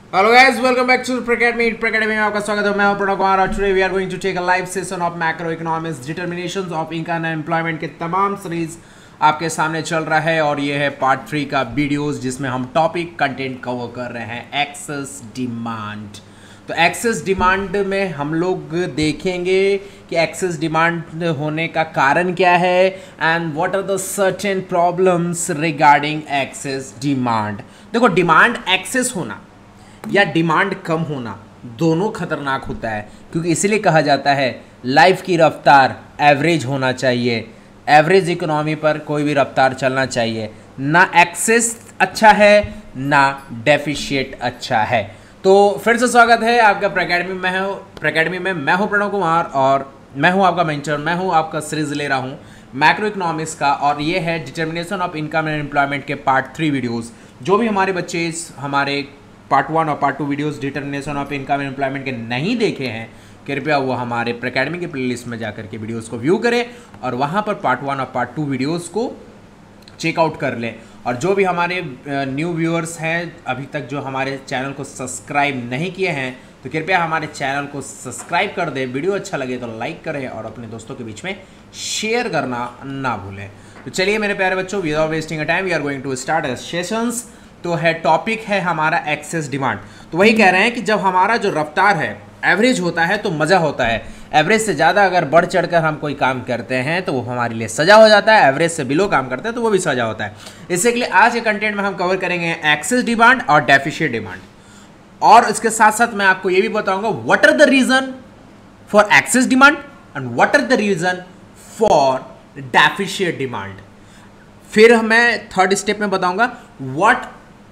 Hello guys, welcome back to Pracademy. Pracademy में आपका स्वागत है। मैं हूं प्रणव कुमार और today we are going to take a live session of macroeconomics determinations of income and employment के तमाम सीरीज आपके सामने चल रहा है और ये है पार्ट 3 का वीडियोस जिसमें हम टॉपिक कंटेंट कवर कर रहे हैं एक्सेस डिमांड। तो एक्सेस डिमांड में हम लोग देखेंगे कि एक्सेस डिमांड होने का कारण क्या है and what are the certain problems regarding excess demand. देखो, डिमांड एक्सेस होना या डिमांड कम होना दोनों खतरनाक होता है, क्योंकि इसीलिए कहा जाता है लाइफ की रफ्तार एवरेज होना चाहिए। एवरेज इकोनॉमी पर कोई भी रफ्तार चलना चाहिए, ना एक्सेस अच्छा है ना डेफिशिएट अच्छा है। तो फिर से स्वागत है आपका प्रैकेडमी में मैं हूं प्रणव कुमार और मैं हूं आपका मेंटर। मैं हूं आपका सीरीज ले रहा हूं मैक्रो इकोनॉमिक्स का और ये है determination of income and employment के पार्ट 3 वीडियोस। जो भी हमारे बच्चे हमारे पार्ट 1 और part 2 videos determination of income and employment के नहीं देखे हैं, कृपया वो हमारे प्रैकेडमी के प्लेलिस्ट में जाकर के वीडियोस को व्यू करें और वहाँ पर पार्ट 1 और पार्ट 2 वीडियोस को चेकआउट कर लें। और जो भी हमारे न्यू व्यूअर्स हैं, अभी तक जो हमारे चैनल को सब्सक्राइब नहीं किए हैं, तो कृपया हमारे चैनल को सब्सक्राइब कर दें। वीडियो अच्छा लगे तो लाइक करें और अपने दोस्तों के बीच में शेयर करना ना भूलें। तो चलिए मेरे प्यारे बच्चों, without wasting a time we are going to start sessions. तो है टॉपिक है हमारा एक्सेस डिमांड। तो वही कह रहे हैं कि जब हमारा जो रफ्तार है एवरेज होता है तो मज़ा होता है। एवरेज से ज़्यादा अगर बढ़ चढ़कर हम कोई काम करते हैं तो वो हमारे लिए सजा हो जाता है। एवरेज से बिलो काम करते हैं तो वो भी सजा होता है। इससे के लिए आज के कंटेंट में हम कवर करेंगे एक्सेस डिमांड और डेफिशिएट डिमांड, और इसके साथ साथ मैं आपको ये भी बताऊंगा what are the reason for excess demand and what are the reason for deficient demand. फिर मैं थर्ड स्टेप में बताऊंगा व्हाट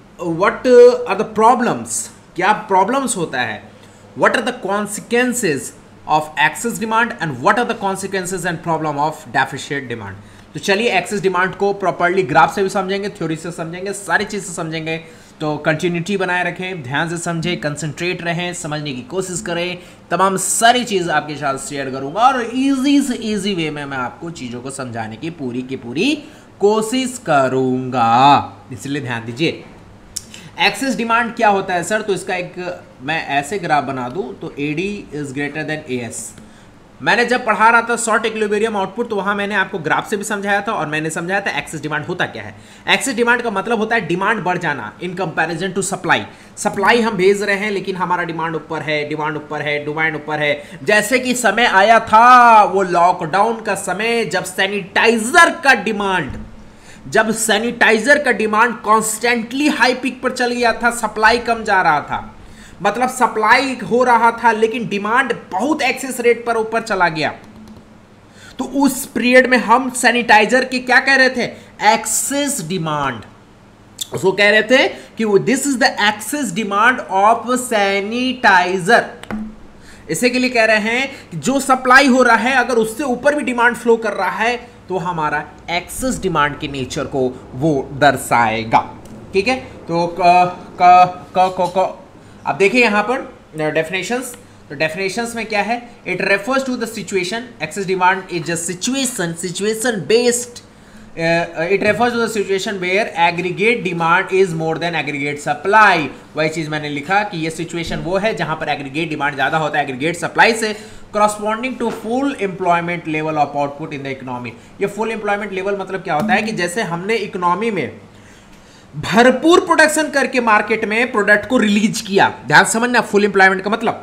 आर द प्रॉब्लम्स, क्या प्रॉब्लम्स होता है, what are the consequences of excess demand and what are the consequences and problem of deficient demand. तो चलिए excess demand को प्रॉपर्ली ग्राफ से भी समझेंगे, थ्योरी से समझेंगे, सारी चीज़ से समझेंगे। तो कंटिन्यूटी बनाए रखें, ध्यान से समझें, कंसंट्रेट रहें, समझने की कोशिश करें। तमाम सारी चीज़ आपके साथ शेयर करूंगा और इजी से इजी वे में मैं आपको चीज़ों को समझाने की पूरी कोशिश करूंगा, इसलिए ध्यान दीजिए। एक्सेस डिमांड क्या होता है सर? तो इसका एक मैं ऐसे ग्राफ बना दूं तो AD is greater than AS। मैंने जब पढ़ा रहा था शॉर्ट इक्विलिब्रियम आउटपुट तो वहां मैंने आपको ग्राफ से भी समझाया था और मैंने समझाया था एक्सेस डिमांड होता क्या है। एक्सेस डिमांड का मतलब होता है डिमांड बढ़ जाना in comparison to supply. Supply हम भेज रहे हैं लेकिन हमारा डिमांड ऊपर है, डिमांड ऊपर है, डिमांड ऊपर है। जैसे कि समय आया था वो लॉकडाउन का समय, जब सैनिटाइजर का डिमांड कॉन्स्टेंटली हाई पीक पर चल गया था, सप्लाई कम जा रहा था। मतलब सप्लाई हो रहा था लेकिन डिमांड बहुत एक्सेस रेट पर ऊपर चला गया। तो उस पीरियड में हम सैनिटाइजर की क्या कह रहे थे? Excess demand. उसको कह रहे थे कि this is the excess demand of sanitiser. इसे के लिए कह रहे हैं कि जो सप्लाई हो रहा है अगर उससे ऊपर भी डिमांड फ्लो कर रहा है तो हमारा एक्सेस डिमांड के नेचर को वो दर्शाएगा। ठीक है, तो अब देखिए यहां पर डेफिनेशंस। तो डेफिनेशंस में क्या है? It refers to the situation. Excess demand is a situation based. It refers to the situation where aggregate demand is more than aggregate supply. वही चीज मैंने लिखा कि ये सिचुएशन वो है जहां पर एग्रीगेट डिमांड ज्यादा होता है एग्रीगेट सप्लाई से, corresponding to full employment level of output in the economy। ये full employment level मतलब क्या होता है कि जैसे हमने इकोनॉमी में भरपूर प्रोडक्शन करके मार्केट में प्रोडक्ट को रिलीज किया। ध्यान समझना, फुल एम्प्लॉयमेंट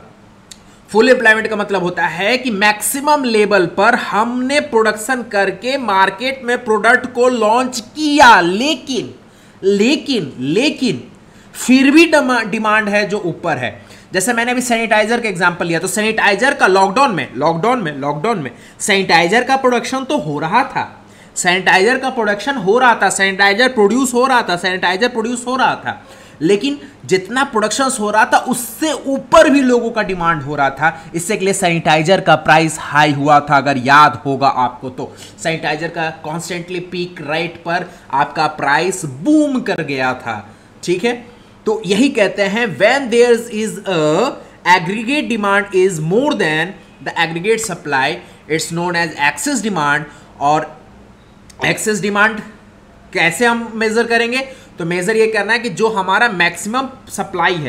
का मतलब होता है कि मैक्सिमम लेवल पर हमने प्रोडक्शन करके मार्केट में प्रोडक्ट को लॉन्च किया, लेकिन फिर भी डिमांड है जो ऊपर है। जैसे मैंने अभी सैनिटाइजर का एग्जांपल लिया, तो सैनिटाइजर का लॉकडाउन में सैनिटाइजर का प्रोडक्शन तो हो रहा था, सैनिटाइजर प्रोड्यूस हो रहा था, लेकिन जितना प्रोडक्शन हो रहा था उससे ऊपर भी लोगों का डिमांड हो रहा था। इससे के लिए सैनिटाइजर का प्राइस हाई हुआ था। अगर याद होगा आपको तो सैनिटाइजर का कॉन्स्टेंटली पीक रेट पर आपका प्राइस बूम कर गया था। ठीक है, तो यही कहते हैं when there is a aggregate demand is more than the aggregate supply, it's known as excess demand। और excess demand कैसे हम मेजर करेंगे? तो मेजर ये करना है कि जो हमारा मैक्सिमम सप्लाई है,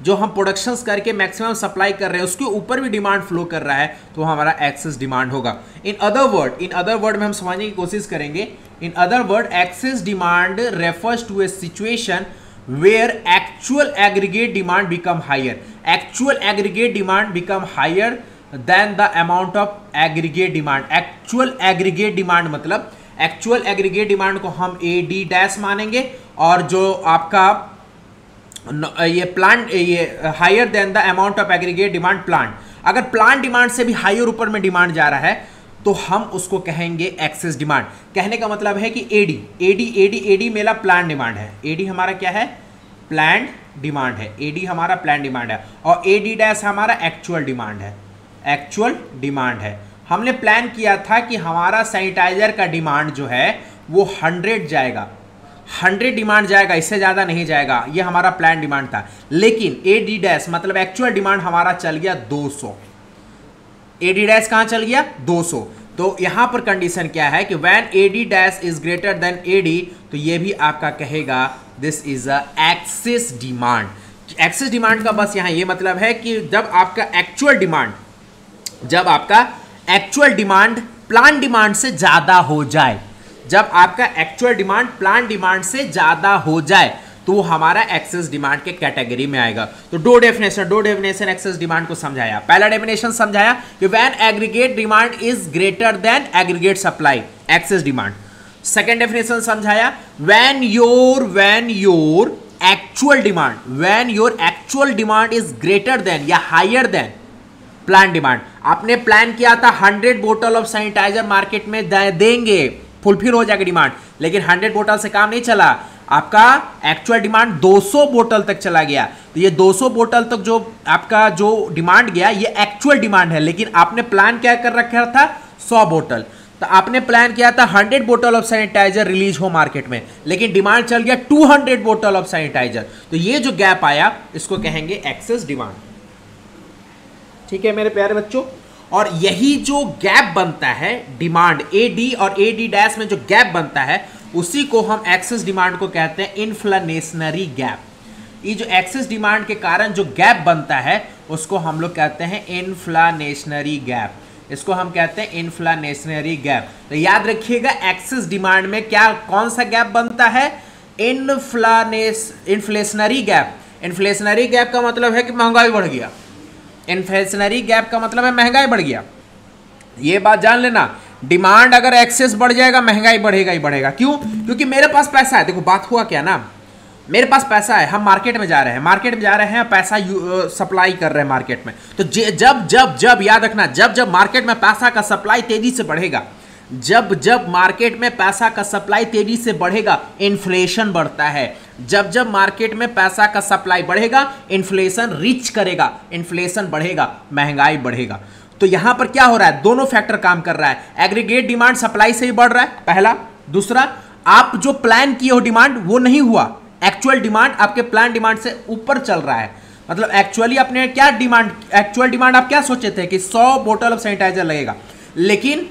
जो हम प्रोडक्शंस करके मैक्सिमम सप्लाई कर रहे हैं उसके ऊपर भी डिमांड फ्लो कर रहा है तो हमारा एक्सेस डिमांड होगा। इन अदर वर्ड में हम समझने की कोशिश करेंगे। In other word, excess demand refers to a situation where actual aggregate demand become higher. Actual aggregate demand become higher than the amount of aggregate demand. Actual aggregate demand मतलब actual aggregate demand को हम AD dash मानेंगे और जो आपका ये planned ये higher than the amount of aggregate demand planned, अगर प्लांट डिमांड से भी हायर ऊपर में डिमांड जा रहा है तो हम उसको कहेंगे एक्सेस डिमांड। कहने का मतलब है कि एडी मेरा प्लांट डिमांड है, एडी हमारा क्या है, प्लांट डिमांड है, एडी हमारा प्लांट डिमांड है और एडी डैश हमारा एक्चुअल डिमांड है, एक्चुअल डिमांड है। हमने प्लान किया था कि हमारा सैनिटाइजर का डिमांड जो है वो 100 जाएगा, 100 डिमांड जाएगा, इससे ज़्यादा नहीं जाएगा, ये हमारा प्लान डिमांड था। लेकिन एडी डैश मतलब एक्चुअल डिमांड हमारा चल गया 200, एडी डैश कहाँ चल गया 200। तो यहाँ पर कंडीशन क्या है कि when AD dash is greater than AD, तो ये भी आपका कहेगा this is a excess demand. Excess demand का बस यहाँ ये मतलब है कि जब आपका एक्चुअल डिमांड प्लान डिमांड से ज़्यादा हो जाए, जब आपका एक्चुअल डिमांड प्लान डिमांड से ज़्यादा हो जाए तो वो हमारा एक्सेस डिमांड के कैटेगरी में आएगा। तो दो डेफिनेशन एक्सेस डिमांड को समझाया। पहला डेफिनेशन समझाया कि when aggregate demand is greater than aggregate supply, excess demand. Second definition समझाया when your actual demand is greater than या हायर देन प्लान डिमांड। आपने प्लान किया था 100 बोतल ऑफ सैनिटाइजर मार्केट में देंगे, फुलफिल हो जाएगा डिमांड, लेकिन 100 बोतल से काम नहीं चला, आपका एक्चुअल डिमांड 200 बोतल तक चला गया। तो ये 200 बोतल तक जो आपका जो डिमांड गया ये एक्चुअल डिमांड है, लेकिन आपने प्लान क्या कर रखा था 100 बोतल। तो आपने प्लान किया था 100 बोतल ऑफ सैनिटाइजर रिलीज हो मार्केट में, लेकिन डिमांड चल गया 200 बोतल ऑफ सैनिटाइजर। तो ये जो गैप आया इसको कहेंगे एक्सेस डिमांड। ठीक है मेरे प्यारे बच्चों, और यही जो गैप बनता है डिमांड एडी और एडी डैश में जो गैप बनता है उसी को हम एक्सेस डिमांड को कहते हैं इन्फ्लेशनरी गैप। ये जो एक्सेस डिमांड के कारण जो गैप बनता है उसको हम लोग कहते हैं इन्फ्लेशनरी गैप, इसको हम कहते हैं इन्फ्लेशनरी गैप। तो याद रखिएगा एक्सेस डिमांड में क्या कौन सा गैप बनता है, इन्फ्लेशनरी गैप। इन्फ्लेशनरी गैप का मतलब है कि महंगाई बढ़ गया, इन्फ्लेशनरी गैप का मतलब है महंगाई बढ़ गया। ये बात जान लेना, डिमांड अगर एक्सेस बढ़ जाएगा महंगाई बढ़ेगा ही बढ़ेगा। क्यों? क्योंकि मेरे पास पैसा है। देखो बात हुआ क्या ना, मेरे पास पैसा है, हम मार्केट में जा रहे हैं, पैसा सप्लाई कर रहे हैं मार्केट में। तो जब याद रखना, जब मार्केट में पैसा का सप्लाई तेजी से बढ़ेगा, जब मार्केट में पैसा का सप्लाई तेजी से बढ़ेगा इन्फ्लेशन बढ़ता है। जब मार्केट में पैसा का सप्लाई बढ़ेगा इन्फ्लेशन रीच करेगा, इन्फ्लेशन बढ़ेगा, महंगाई बढ़ेगा। तो यहां पर क्या हो रहा है, दोनों फैक्टर काम कर रहा है। एग्रीगेट डिमांड सप्लाई से ही बढ़ रहा है पहला, दूसरा आप जो प्लान किए हो डिमांड वो नहीं हुआ, एक्चुअल डिमांड आपके प्लान डिमांड से ऊपर चल रहा है। मतलब एक्चुअली आपने क्या डिमांड, एक्चुअल डिमांड आप क्या सोचे थे कि 100 बोतल ऑफ सैनिटाइजर लगेगा, लेकिन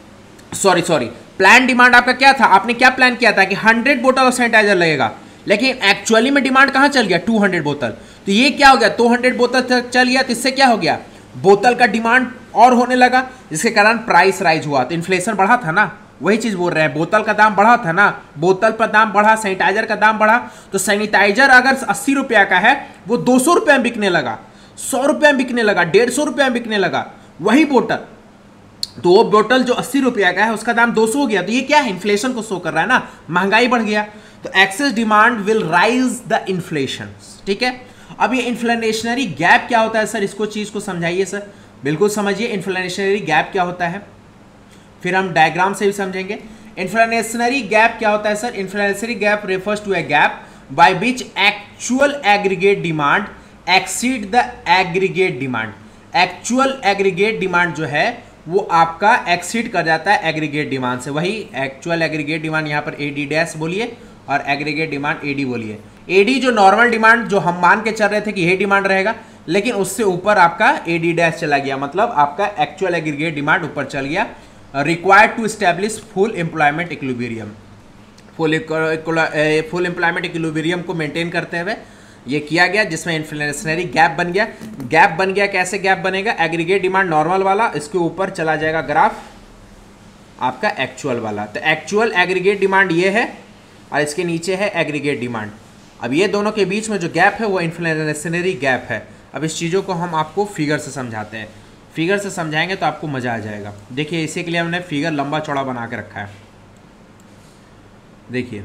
सॉरी प्लान डिमांड आपका क्या था, आपने क्या प्लान किया था कि 100 बोतल ऑफ सैनिटाइजर लगेगा, लेकिन एक्चुअली में डिमांड कहां चल गया 200 बोतल। तो ये क्या हो गया, 200 बोतल तक चल गया, तो इससे क्या हो गया, बोतल का डिमांड और होने लगा, जिसके कारण प्राइस राइज हुआ। तो इन्फ्लेशन बढ़ा था ना, वही चीज बोल रहे हैं, बोतल का दाम बढ़ा था ना, बोतल पर दाम बढ़ा, सैनिटाइजर का दाम बढ़ा। तो सैनिटाइजर अगर 80 रुपया का है वो 200 रुपये में बिकने लगा, 100 रुपये में बिकने लगा, 150 रुपये में बिकने लगा वही बोतल। तो वो बोतल जो 80 रुपया का है उसका दाम 200 हो गया। तो ये क्या है, इन्फ्लेशन को शो कर रहा है ना, महंगाई बढ़ गया। तो excess demand will rise the inflation. ठीक है, अब ये इन्फ्लेशनरी गैप क्या होता है सर, इसको चीज को समझाइए सर। बिल्कुल समझिए इन्फ्लेशनरी गैप क्या होता है, फिर हम डायग्राम से भी समझेंगे। इन्फ्लेशनरी गैप क्या होता है sir, inflationary gap refers to a gap by which actual aggregate demand exceed the aggregate demand. Actual aggregate demand जो है वो आपका एक्सीड कर जाता है एग्रीगेट डिमांड से। वही एक्चुअल एग्रीगेट डिमांड, यहाँ पर एडी डैश बोलिए और एग्रीगेट डिमांड एडी बोलिए। एडी जो नॉर्मल डिमांड जो हम मान के चल रहे थे कि ये डिमांड रहेगा, लेकिन उससे ऊपर आपका एडी डैश चला गया, मतलब आपका एक्चुअल एग्रीगेट डिमांड ऊपर चल गया। Required to establish full employment equilibrium, full employment equilibrium को मेंटेन करते हुए ये किया गया, जिसमें इन्फ्लेशनरी गैप बन गया। गैप बन गया, कैसे गैप बनेगा? एग्रीगेट डिमांड नॉर्मल वाला, इसके ऊपर चला जाएगा ग्राफ आपका एक्चुअल वाला। तो एक्चुअल एग्रीगेट डिमांड ये है और इसके नीचे है एग्रीगेट डिमांड। अब ये दोनों के बीच में जो गैप है वो इन्फ्लेशनरी गैप है। अब इस चीज़ों को हम आपको फिगर से समझाते हैं, फिगर से समझाएंगे तो आपको मज़ा आ जाएगा। देखिए इसी के लिए हमने फिगर लंबा चौड़ा बना के रखा है। देखिए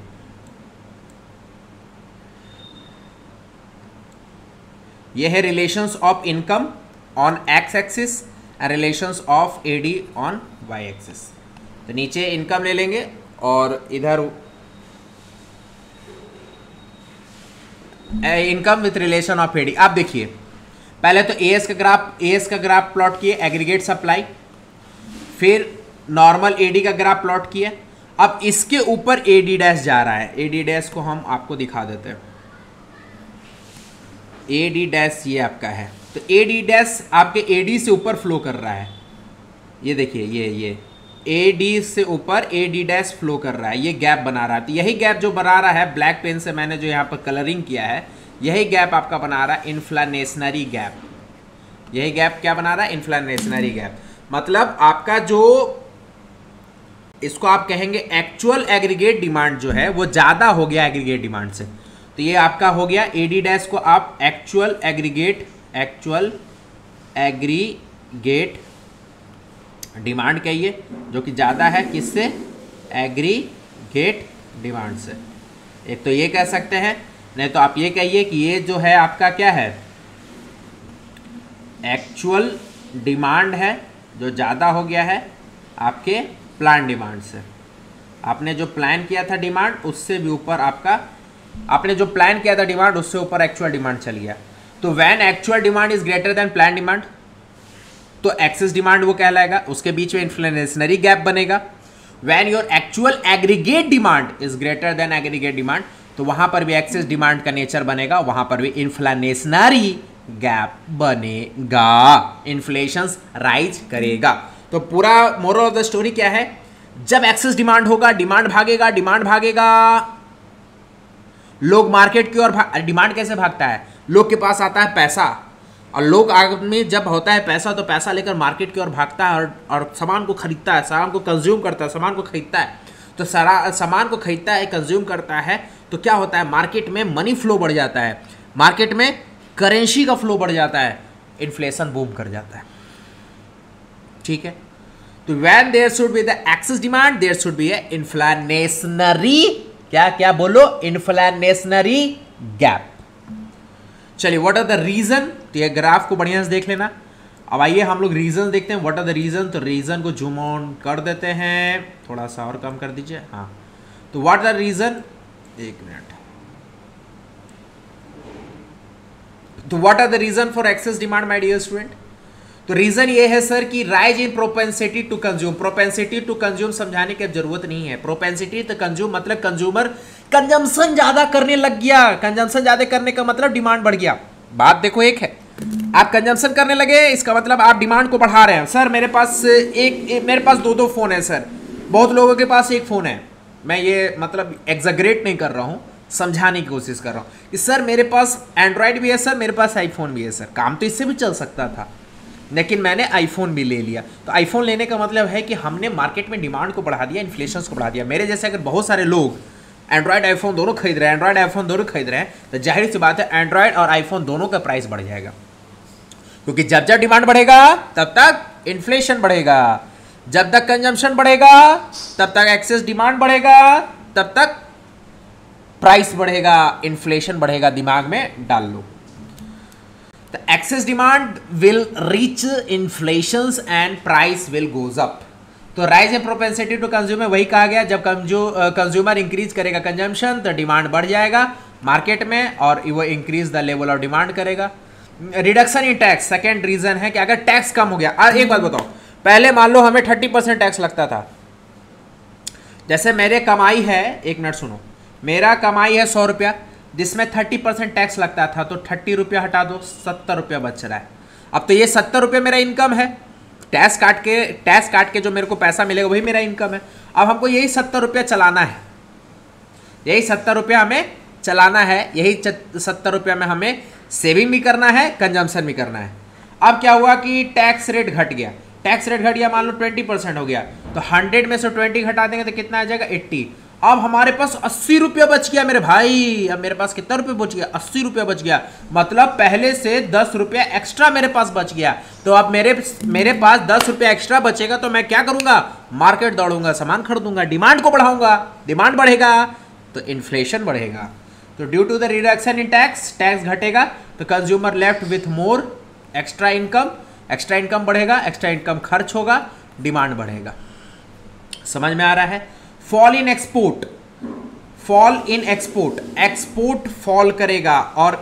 ये है relations of income on X axis and relations of AD on Y axis. तो नीचे इनकम ले लेंगे और इधर income with relation of AD. आप देखिए पहले तो एएस का ग्राफ प्लॉट किए, एग्रीगेट सप्लाई, फिर नॉर्मल एडी का ग्राफ प्लॉट किए। अब इसके ऊपर एडी डैश जा रहा है, एडी डैश को हम आपको दिखा देते हैं। एडी डैश ये आपका है, तो एडी डैश आपके एडी से ऊपर फ्लो कर रहा है। ये देखिए ये एडी से ऊपर एडी डैश फ्लो कर रहा है, ये गैप बना रहा है। तो यही गैप जो बना रहा है, ब्लैक पेन से मैंने जो यहाँ पर कलरिंग किया है, यही गैप आपका बना रहा है इन्फ्लेशनरी गैप। यही गैप क्या बना रहा है? Inflationary gap. मतलब आपका जो इसको आप कहेंगे एक्चुअल एग्रीगेट डिमांड जो है वो ज़्यादा हो गया एग्रीगेट डिमांड से। तो ये आपका हो गया एडी डैश को आप एक्चुअल एग्रीगेट डिमांड कहिए, जो कि ज़्यादा है किससे? एग्रीगेट डिमांड से। एक तो ये कह सकते हैं, नहीं तो आप ये कहिए कि ये जो है आपका क्या है? एक्चुअल डिमांड है जो ज़्यादा हो गया है आपके प्लान डिमांड से। आपने जो प्लान किया था डिमांड, उससे भी ऊपर आपका, आपने जो प्लान किया था डिमांड उससे ऊपर एक्चुअल डिमांड चल गया। तो when actual demand is greater than plan demand, तो एक्सेस डिमांड वो कहलाएगा, उसके बीच में इन्फ्लेशनरी गैप बनेगा। When your actual aggregate demand is greater than aggregate demand, तो वहां पर भी एक्सेस डिमांड का नेचर बनेगा, वहां पर भी इन्फ्लेशनरी गैप बनेगा, इन्फ्लेशन राइज करेगा। तो पूरा मोरल ऑफ द स्टोरी क्या है? जब एक्सेस डिमांड होगा, डिमांड भागेगा, लोग मार्केट की ओर डिमांड कैसे भागता है? लोग के पास आता है पैसा, और लोग आदमी जब होता है पैसा तो पैसा लेकर मार्केट की ओर भागता है और सामान को खरीदता है, सामान को कंज्यूम करता है, सामान को खरीदता है। तो सामान को खरीदता है, कंज्यूम करता है, तो क्या होता है? मार्केट में मनी फ्लो बढ़ जाता है, मार्केट में करेंसी का फ्लो बढ़ जाता है, इन्फ्लेशन बूम कर जाता है। ठीक है, तो when there should be the excess demand, there should be a inflationary, क्या बोलो? Inflationary gap. चलिए, व्हाट आर द रीजन? तो ये ग्राफ को बढ़िया से देख लेना। अब आइए हम लोग रीजन देखते हैं, व्हाट आर द रीजन। तो रीजन को जूम ऑन कर देते हैं, थोड़ा सा और कम कर दीजिए। हाँ, तो व्हाट आर रीजन, एक मिनट। तो what are the reason for excess demand my dear student? तो रीजन ये है सर कि rise in propensity to consume. Propensity to consume समझाने की जरूरत नहीं है। प्रोपेंसिटी टू कंज्यूम मतलब कंज्यूमर कंजम्पशन ज्यादा करने लग गया। कंजम्पशन ज्यादा करने का मतलब डिमांड बढ़ गया। बात देखो, एक है आप कंजम्पशन करने लगे, इसका मतलब आप डिमांड को बढ़ा रहे हैं। सर मेरे पास मेरे पास दो फोन है सर, बहुत लोगों के पास एक फोन है। मैं ये मतलब एग्जैगरेट नहीं कर रहा हूँ, समझाने की कोशिश कर रहा हूँ कि सर मेरे पास एंड्रॉयड भी है सर, मेरे पास आईफोन भी है सर। काम तो इससे भी चल सकता था, लेकिन मैंने आईफोन भी ले लिया। तो आईफोन लेने का मतलब है कि हमने मार्केट में डिमांड को बढ़ा दिया, इन्फ्लेशन को बढ़ा दिया। मेरे जैसे अगर बहुत सारे लोग एंड्रॉयड आईफोन दोनों खरीद रहे हैं, तो जाहिर सी बात है एंड्रॉयड और आईफोन दोनों का प्राइस बढ़ जाएगा, क्योंकि जब जब डिमांड बढ़ेगा तब तक इन्फ्लेशन बढ़ेगा, जब तक कंजम्पशन बढ़ेगा तब तक एक्सेस डिमांड बढ़ेगा, तब तक प्राइस बढ़ेगा, इन्फ्लेशन बढ़ेगा। दिमाग में डाल लो। The excess demand will reach inflations and price will goes up. तो rise in propensity to consume वही कहा गया, जब कंज्यूमर इंक्रीज करेगा कंजम्पशन तो डिमांड बढ़ जाएगा मार्केट में, और वो increase the level of demand करेगा। Reduction in tax second reason है कि अगर टैक्स कम हो गया। एक बात बताओ, पहले मान लो हमें 30% टैक्स लगता था। जैसे मेरे कमाई है, एक मिनट सुनो, मेरा कमाई है 100 रुपया, जिसमें 30% टैक्स लगता था, तो 30 रुपया हटा दो, 70 रुपया बच रहा है। अब तो ये 70 रुपया मेरा इनकम है, टैक्स काट के जो मेरे को पैसा मिलेगा वही मेरा इनकम है। अब हमको यही 70 रुपया चलाना है, यही 70 रुपया हमें चलाना है, यही 70 रुपये में हमें सेविंग भी करना है, कंजम्पशन भी करना है। अब क्या हुआ कि टैक्स रेट घट गया, टैक्स रेट घट गया, मान लो 20% हो गया, तो 100 में से 20 घटा देंगे तो कितना आ जाएगा 80। अब हमारे पास 80 रुपया बच गया मेरे भाई। अब मेरे पास कितना रुपये बच गया, 80 रुपया बच गया, मतलब पहले से 10 रुपया एक्स्ट्रा मेरे पास बच गया। तो अब मेरे पास 10 रुपया एक्स्ट्रा बचेगा तो मैं क्या करूंगा, मार्केट दौड़ूंगा, सामान खरीदूंगा, डिमांड को बढ़ाऊंगा, डिमांड बढ़ेगा तो इन्फ्लेशन बढ़ेगा। तो due to the reduction in tax, tax घटेगा तो consumer left with more extra income, extra income बढ़ेगा, एक्स्ट्रा इनकम खर्च होगा, डिमांड बढ़ेगा। समझ में आ रहा है? Fall in export, fall in export, export fall करेगा और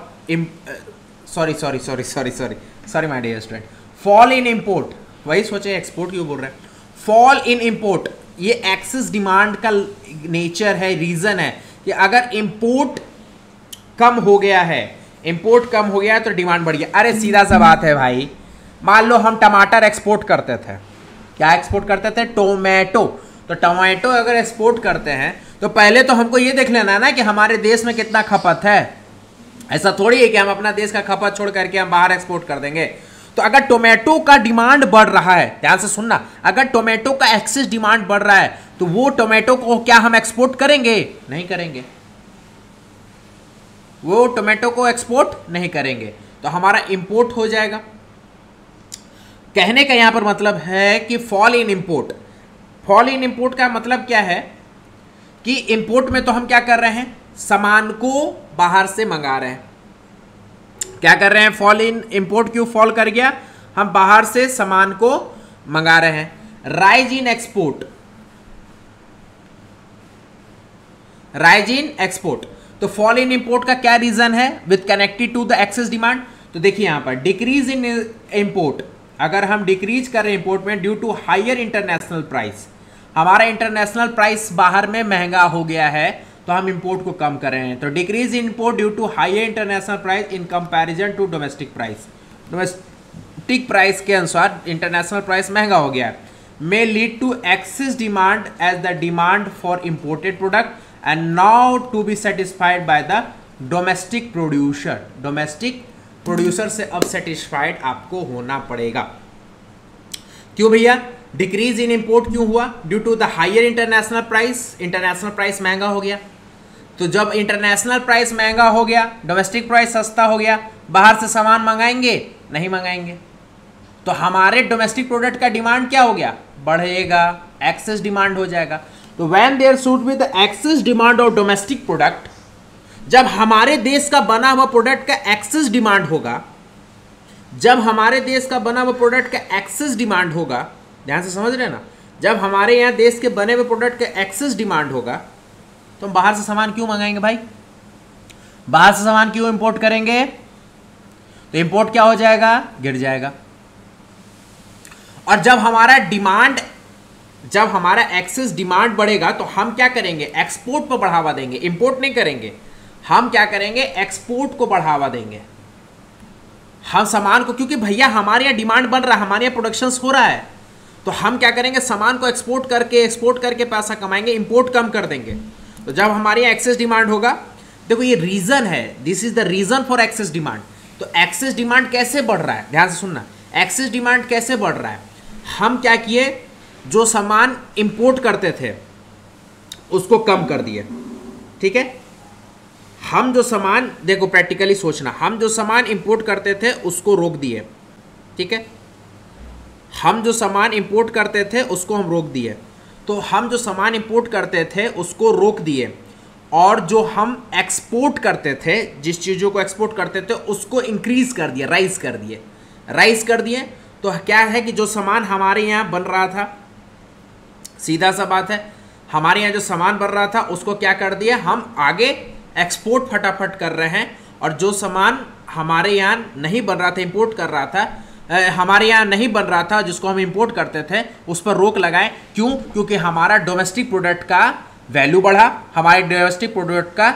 sorry my dear student, fall in import, वही सोचे एक्सपोर्ट क्यों बोल रहे हैं, फॉल इन इंपोर्ट, ये एक्सेस डिमांड का नेचर है, रीजन है कि अगर इंपोर्ट कम हो गया है, इंपोर्ट कम हो गया है तो डिमांड बढ़ गया। अरे सीधा सा बात है भाई, मान लो हम टमाटर एक्सपोर्ट करते थे, क्या एक्सपोर्ट करते थे, टोमेटो, तो टोमेटो अगर एक्सपोर्ट करते हैं तो पहले तो हमको ये देख लेना है ना कि हमारे देश में कितना खपत है। ऐसा थोड़ी है कि हम अपना देश का खपत छोड़ करके हम बाहर एक्सपोर्ट कर देंगे। तो अगर टोमेटो का डिमांड बढ़ रहा है, ध्यान से सुनना, अगर टोमेटो का एक्सेस डिमांड बढ़ रहा है तो वो टोमेटो को क्या हम एक्सपोर्ट करेंगे, नहीं करेंगे, वो टोमेटो को एक्सपोर्ट नहीं करेंगे, तो हमारा इंपोर्ट हो जाएगा। कहने का यहां पर मतलब है कि fall in import, fall in import का मतलब क्या है कि इंपोर्ट में तो हम क्या कर रहे हैं, सामान को बाहर से मंगा रहे हैं, क्या कर रहे हैं, फॉल इन इंपोर्ट क्यों फॉल कर गया, हम बाहर से सामान को मंगा रहे हैं। Rise in export, rise in export, तो फॉल इन इंपोर्ट का क्या रीजन है, with connected to the excess demand. तो देखिए यहां पर डिक्रीज इन इंपोर्ट, अगर हम डिक्रीज कर रहे हैं इंपोर्ट में due to higher international price, हमारा इंटरनेशनल प्राइस बाहर में महंगा हो गया है तो हम इंपोर्ट को कम कर रहे हैं। तो decrease in import due to higher international price in comparison to domestic price, domestic price के अनुसार इंटरनेशनल प्राइस महंगा हो गया है, may lead to excess demand as the demand for imported product and now to be satisfied by the domestic producer, domestic producer से अब satisfied आपको होना पड़ेगा। क्यों भैया, डिक्रीज इन इंपोर्ट क्यों हुआ, due to the higher international price, international price महंगा हो गया। तो जब इंटरनेशनल प्राइस महंगा हो गया, डोमेस्टिक प्राइस सस्ता हो गया, बाहर से सामान मंगाएंगे, नहीं मंगाएंगे, तो हमारे डोमेस्टिक प्रोडक्ट का डिमांड क्या हो गया, बढ़ेगा, एक्सेस डिमांड हो जाएगा। तो when there should be the excess demand of domestic product, जब हमारे देश का बना हुआ प्रोडक्ट का एक्सेस डिमांड होगा, जब हमारे देश का बना हुआ प्रोडक्ट का एक्सेस डिमांड होगा, ध्यान से समझ रहे हैं ना, जब हमारे यहाँ देश के बने हुए प्रोडक्ट का एक्सेस डिमांड होगा तो हम बाहर से सामान क्यों मंगाएंगे भाई, बाहर से सामान क्यों इंपोर्ट करेंगे, तो इंपोर्ट क्या हो जाएगा, गिर जाएगा। और जब हमारा डिमांड, जब हमारा एक्सेस डिमांड बढ़ेगा तो हम क्या करेंगे, एक्सपोर्ट पर बढ़ावा देंगे, इंपोर्ट नहीं करेंगे, हम क्या करेंगे, एक्सपोर्ट को बढ़ावा देंगे। हम सामान को, क्योंकि भैया हमारे यहाँ डिमांड बन रहा है, हमारे यहाँ प्रोडक्शन हो रहा है, तो हम क्या करेंगे, सामान को एक्सपोर्ट करके पैसा कमाएंगे, इंपोर्ट कम कर देंगे। तो जब हमारे यहाँ एक्सेस डिमांड होगा, देखो ये रीजन है, this is the reason for excess demand. तो एक्सेस डिमांड कैसे बढ़ रहा है, ध्यान से सुनना, एक्सेस डिमांड कैसे बढ़ रहा है, हम क्या किए, जो सामान इंपोर्ट करते थे उसको कम कर दिए, ठीक है। हम जो सामान, देखो प्रैक्टिकली सोचना, हम जो सामान इंपोर्ट करते थे उसको रोक दिए, ठीक है, हम जो सामान इंपोर्ट करते थे उसको हम रोक दिए। तो हम जो सामान इंपोर्ट करते थे उसको रोक दिए, और जो हम एक्सपोर्ट करते थे, जिस चीज़ों को एक्सपोर्ट करते थे उसको इंक्रीज कर दिया, राइज कर दिए, राइज कर दिए। तो क्या है कि जो सामान हमारे यहाँ बन रहा था, सीधा सा बात है, हमारे यहाँ जो सामान बन रहा था उसको क्या कर दिया, हम आगे एक्सपोर्ट फटाफट कर रहे हैं, और जो सामान हमारे यहाँ नहीं बन रहा था, इंपोर्ट कर रहा था, हमारे यहाँ नहीं बन रहा था, जिसको हम इंपोर्ट करते थे, उस पर रोक लगाएं। क्यों, क्योंकि हमारा डोमेस्टिक प्रोडक्ट का वैल्यू बढ़ा, हमारे डोमेस्टिक प्रोडक्ट का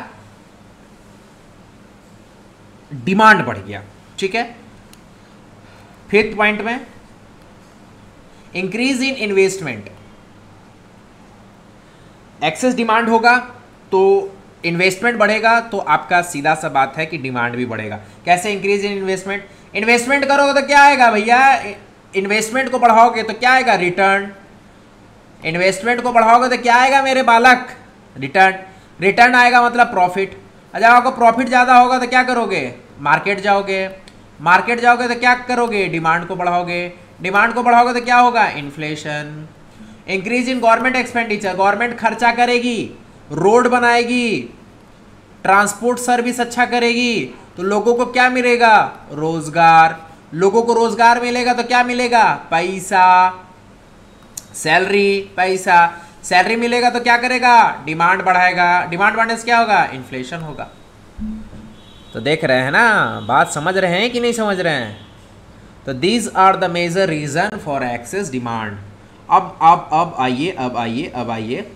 डिमांड बढ़ गया, ठीक है। फिफ्थ पॉइंट में increase in investment, excess demand होगा तो इन्वेस्टमेंट बढ़ेगा तो आपका सीधा सा बात है कि डिमांड भी बढ़ेगा। कैसे इंक्रीज इन इन्वेस्टमेंट? इन्वेस्टमेंट करोगे तो क्या आएगा भैया? इन्वेस्टमेंट को बढ़ाओगे तो क्या आएगा? रिटर्न। इन्वेस्टमेंट को बढ़ाओगे तो क्या आएगा मेरे बालक? रिटर्न। रिटर्न आएगा मतलब प्रॉफिट। जब आपको प्रॉफिट ज़्यादा होगा तो क्या करोगे? मार्केट जाओगे। मार्केट जाओगे तो क्या करोगे? डिमांड को बढ़ाओगे। डिमांड को बढ़ाओगे तो क्या होगा? Inflation. Increase in government expenditure, government खर्चा करेगी, रोड बनाएगी, ट्रांसपोर्ट सर्विस अच्छा करेगी, तो लोगों को क्या मिलेगा? रोजगार। लोगों को रोजगार मिलेगा तो क्या मिलेगा? पैसा। सैलरी, पैसा। सैलरी मिलेगा तो क्या करेगा? डिमांड बढ़ाएगा। डिमांड बढ़ने से क्या होगा? इन्फ्लेशन होगा। तो देख रहे हैं ना, बात समझ रहे हैं कि नहीं समझ रहे हैं? तो these are the major reason for excess demand. अब आइए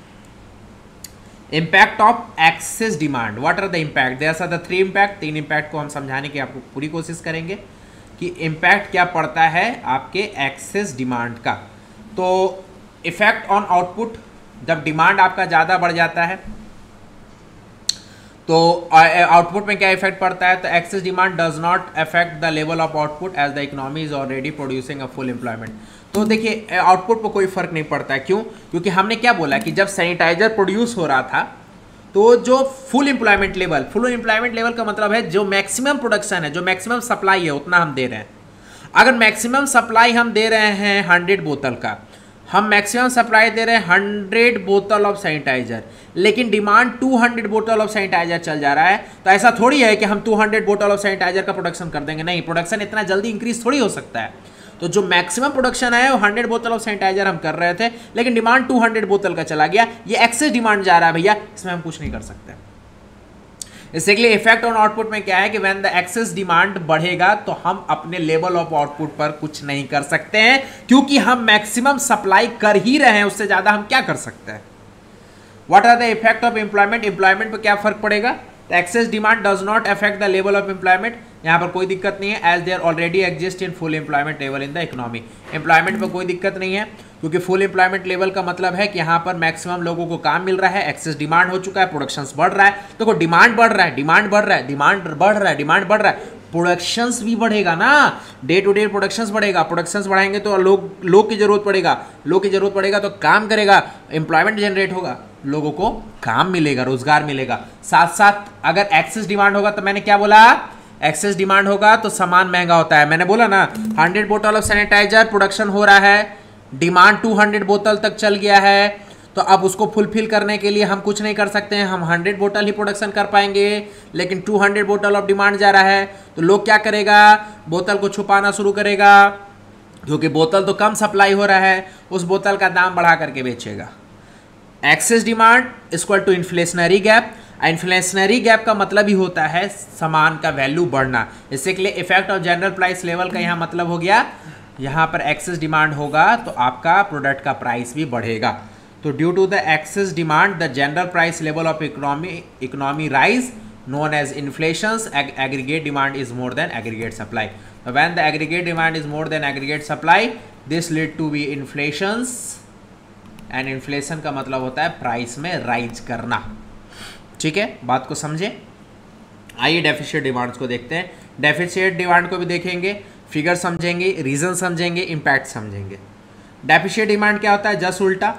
impact of excess demand. What are the impact? There are the 3 impact. 3 impact को हम समझाने की आपको पूरी कोशिश करेंगे कि इम्पैक्ट क्या पड़ता है आपके एक्सेस डिमांड का। तो इफेक्ट ऑन आउटपुट, जब डिमांड आपका ज़्यादा बढ़ जाता है तो आउटपुट में क्या इफेक्ट पड़ता है? तो excess demand does not affect the level of output as the economy is already producing a full employment. तो देखिए आउटपुट पर कोई फर्क नहीं पड़ता है। क्यों? क्योंकि हमने क्या बोला कि जब सैनिटाइजर प्रोड्यूस हो रहा था तो जो फुल एम्प्लॉयमेंट लेवल का मतलब है जो मैक्सिमम प्रोडक्शन है, जो मैक्सिमम सप्लाई है उतना हम दे रहे हैं। अगर मैक्सिमम सप्लाई हम दे रहे हैं 100 बोतल का, हम मैक्सिमम सप्लाई दे रहे हैं 100 बोतल ऑफ सैनिटाइजर, लेकिन डिमांड 200 बोतल ऑफ सैनिटाइजर चल जा रहा है, तो ऐसा थोड़ी है कि हम 200 बोतल ऑफ सैनिटाइजर का प्रोडक्शन कर देंगे। नहीं, प्रोडक्शन इतना जल्दी इंक्रीज थोड़ी हो सकता है। तो जो मैक्सिमम प्रोडक्शन है वो 100 बोतल ऑफ सैनिटाइजर हम कर रहे थे, लेकिन डिमांड 200 बोतल का चला गया। ये एक्सेस डिमांड जा रहा है भैया, इसमें हम कुछ नहीं कर सकते। बेसिकली इफेक्ट ऑन आउटपुट में क्या है कि व्हेन द एक्सेस डिमांड बढ़ेगा तो हम अपने लेवल ऑफ आउटपुट पर कुछ नहीं कर सकते हैं, क्योंकि हम मैक्सिमम सप्लाई कर ही रहे हैं, उससे ज्यादा हम क्या कर सकते हैं। What are the effect of employment? Employment पर क्या फर्क पड़ेगा? तो excess demand does not affect the level of employment. यहाँ पर कोई दिक्कत नहीं है, as there already exist in full employment level in the economy. Employment पर कोई दिक्कत नहीं है, क्योंकि फुल एम्प्लॉयमेंट लेवल का मतलब है कि यहाँ पर मैक्सिमम लोगों को काम मिल रहा है, एक्सेस डिमांड हो चुका है, प्रोडक्शंस बढ़ रहा है। देखो डिमांड बढ़ रहा है, डिमांड बढ़ रहा है, डिमांड बढ़ रहा है, डिमांड बढ़ रहा है, प्रोडक्शंस भी बढ़ेगा ना। डे टू डे प्रोडक्शंस बढ़ेगा, प्रोडक्शंस बढ़ाएंगे तो लोग की जरूरत पड़ेगा, लोग की जरूरत पड़ेगा तो काम करेगा, एम्प्लॉयमेंट जनरेट होगा, लोगों को काम मिलेगा, रोजगार मिलेगा। साथ साथ अगर एक्सेस डिमांड होगा तो मैंने क्या बोला? एक्सेस डिमांड होगा तो सामान महंगा होता है। मैंने बोला ना 100 बोतल ऑफ सैनिटाइजर प्रोडक्शन हो रहा है, डिमांड 200 बोतल तक चल गया है, तो अब उसको फुलफिल करने के लिए हम कुछ नहीं कर सकते हैं। हम 100 बोतल ही प्रोडक्शन कर पाएंगे, लेकिन 200 बोतल ऑफ डिमांड जा रहा है, तो लोग क्या करेगा? बोतल को छुपाना शुरू करेगा, क्योंकि बोतल तो कम सप्लाई हो रहा है, उस बोतल का दाम बढ़ा करके बेचेगा। Excess demand equal to inflationary gap. Inflationary gap का मतलब ही होता है सामान का वैल्यू बढ़ना। इससे के लिए effect of general price level का यहाँ मतलब हो गया, यहाँ पर एक्सेस डिमांड होगा तो आपका प्रोडक्ट का प्राइस भी बढ़ेगा। तो due to the excess demand the general price level of economy rise known as inflations. Aggregate demand is more than aggregate supply. So when the aggregate demand is more than aggregate supply, this lead to be inflations, and inflation का मतलब होता है price में rise करना। ठीक है, बात को समझे। आइए डेफिशिट डिमांड्स को देखते हैं। डेफिशिट डिमांड को भी देखेंगे, फिगर समझेंगे, रीजन समझेंगे, इम्पैक्ट समझेंगे। डेफिशिट डिमांड क्या होता है? जस्ट उल्टा,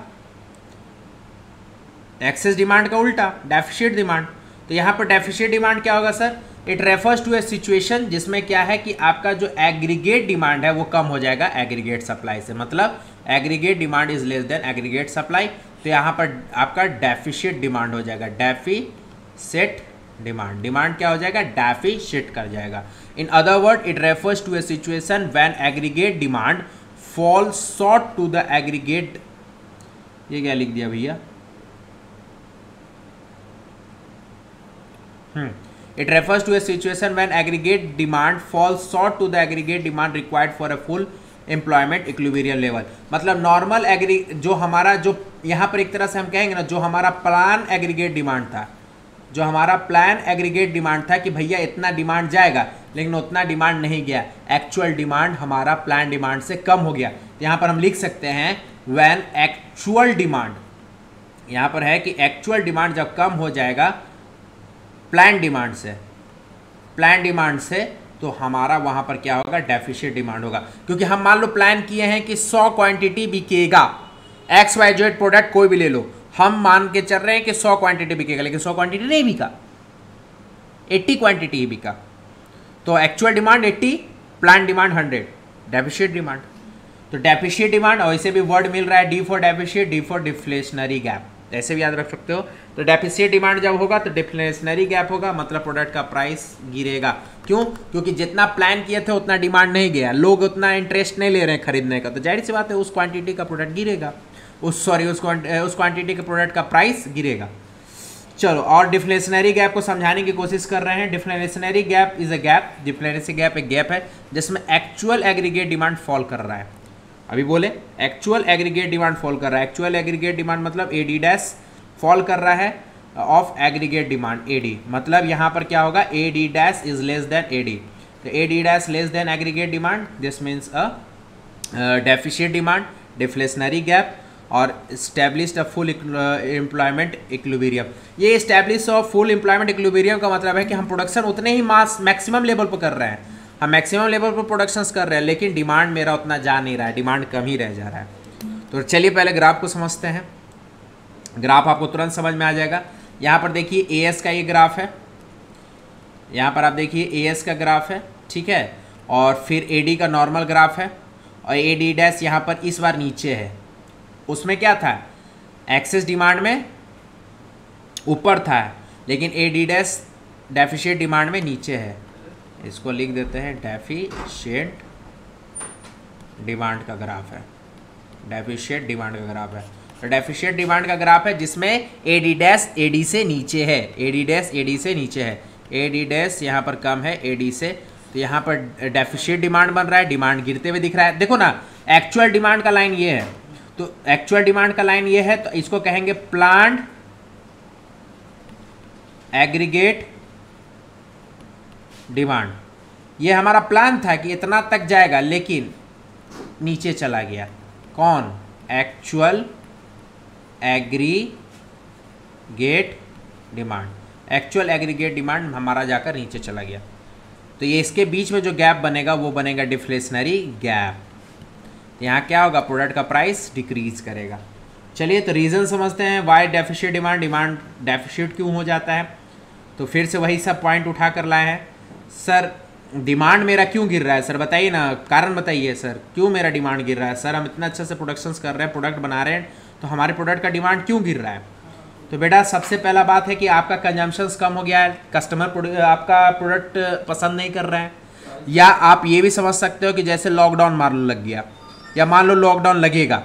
एक्सेस डिमांड का उल्टा डेफिशिट डिमांड। तो यहाँ पर डेफिशिट डिमांड क्या होगा sir? It refers to a situation जिसमें क्या है कि आपका जो एग्रीगेट डिमांड है वो कम हो जाएगा एग्रीगेट सप्लाई से, मतलब aggregate demand is less than aggregate supply. तो यहाँ पर आपका डेफिशिट डिमांड हो जाएगा, डेफिसिट डिमांड। डिमांड क्या हो जाएगा? डेफिसिट कर जाएगा। In other word it refers to a situation when aggregate demand fall short to the aggregate. ये क्या लिख दिया भैया? It refers to a situation when aggregate demand falls short to the aggregate demand required for a full employment equilibrium level। मतलब normal जो हमारा जो यहाँ पर एक तरह से हम कहेंगे ना, जो हमारा प्लान एग्रीगेट डिमांड था, जो हमारा प्लान एग्रीगेट डिमांड था कि भैया इतना डिमांड जाएगा, लेकिन उतना डिमांड नहीं गया, एक्चुअल डिमांड हमारा प्लान डिमांड से कम हो गया। यहाँ पर हम लिख सकते हैं व्हेन एक्चुअल डिमांड यहाँ पर है कि एक्चुअल डिमांड जब कम हो जाएगा प्लान डिमांड से तो हमारा वहाँ पर क्या होगा, डेफिशिट डिमांड होगा। क्योंकि हम मान लो प्लान किए हैं कि 100 क्वांटिटी बिकेगा, XYZ प्रोडक्ट कोई भी ले लो, हम मान के चल रहे हैं कि 100 क्वांटिटी बिकेगा, लेकिन 100 क्वांटिटी नहीं बिका, 80 क्वांटिटी ही बिका। तो actual demand 80, plan demand 100, deficit demand. तो डेफिशिट डिमांड, और इसे भी वर्ड मिल रहा है D for deficit, D for deflationary gap, ऐसे भी याद रख सकते हो। तो डेफिशिट डिमांड जब होगा तो डिफ्लेशनरी गैप होगा, मतलब प्रोडक्ट का प्राइस गिरेगा। क्यों? क्योंकि जितना प्लान किए थे उतना डिमांड नहीं गया, लोग उतना इंटरेस्ट नहीं ले रहे हैं खरीदने का, तो जाहिर सी बात है उस क्वांटिटी का प्रोडक्ट गिरेगा, उस क्वांटिटी के प्रोडक्ट का प्राइस गिरेगा। चलो, और डिफ्लेशनरी गैप को समझाने की कोशिश कर रहे हैं। Deflationary gap is a gap, deflationary gap एक गैप है जिसमें एक्चुअल एग्रीगेट डिमांड फॉल कर रहा है। अभी बोले एक्चुअल एग्रीगेट डिमांड फॉल कर रहा है। एक्चुअल एग्रीगेट डिमांड मतलब AD डैश फॉल कर रहा है ऑफ एग्रीगेट डिमांड AD, मतलब यहाँ पर क्या होगा, AD dash is less than AD। तो AD dash less than aggregate demand, this means a deficit demand, deflationary gap, और established a full employment equilibrium. ये establish of full employment equilibrium का मतलब है कि हम प्रोडक्शन उतने ही मैक्सिमम लेवल पर कर रहे हैं, हम मैक्सिमम लेवल पर प्रोडक्शंस कर रहे हैं, लेकिन डिमांड मेरा उतना जा नहीं रहा है, डिमांड कम ही रह जा रहा है। तो चलिए पहले ग्राफ को समझते हैं। ग्राफ आपको तुरंत समझ में आ जाएगा। यहाँ पर देखिए AS का ये ग्राफ है, यहाँ पर आप देखिए AS का ग्राफ है, ठीक है, और फिर AD का नॉर्मल ग्राफ है, और AD डैश यहाँ पर इस बार नीचे है। उसमें क्या था, एक्सेस डिमांड में ऊपर था, लेकिन AD डैश डेफिशिट डिमांड में नीचे है। इसको लिख देते हैं डेफिशिट डिमांड का ग्राफ है, डेफिशिट डिमांड का ग्राफ है। तो डेफिशिट डिमांड का ग्राफ है जिसमें AD डैश AD से नीचे है, AD डैश AD से नीचे है, AD डैश यहाँ पर कम है AD से, तो यहाँ पर डेफिशिट डिमांड बन रहा है, डिमांड गिरते हुए दिख रहा है। देखो ना, एक्चुअल डिमांड का लाइन ये है, तो एक्चुअल डिमांड का लाइन ये है, तो इसको कहेंगे प्लान्ड एग्रीगेट डिमांड। ये हमारा प्लान था कि इतना तक जाएगा, लेकिन नीचे चला गया। कौन? Actual aggregate demand, actual aggregate demand हमारा जाकर नीचे चला गया। तो ये इसके बीच में जो गैप बनेगा वो बनेगा डिफ्लेशनरी गैप। यहाँ क्या होगा, प्रोडक्ट का प्राइस डिक्रीज करेगा। चलिए तो रीज़न समझते हैं, वाई डेफिशिट डिमांड डेफिशिट क्यों हो जाता है। तो फिर से वही सब पॉइंट उठा कर लाए हैं। सर डिमांड मेरा क्यों गिर रहा है, सर बताइए ना, कारण बताइए सर, क्यों मेरा डिमांड गिर रहा है। सर हम इतना अच्छे से प्रोडक्शंस कर रहे हैं, प्रोडक्ट बना रहे हैं, तो हमारे प्रोडक्ट का डिमांड क्यों गिर रहा है। तो बेटा सबसे पहला बात है कि आपका कंजम्पशंस कम हो गया है, कस्टमर आपका प्रोडक्ट पसंद नहीं कर रहे हैं। या आप ये भी समझ सकते हो कि जैसे लॉकडाउन मान लो लग गया, या मान लो लॉकडाउन लगेगा,